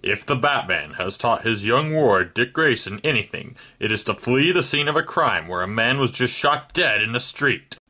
If the Batman has taught his young ward, Dick Grayson, anything, it is to flee the scene of a crime where a man was just shot dead in the street.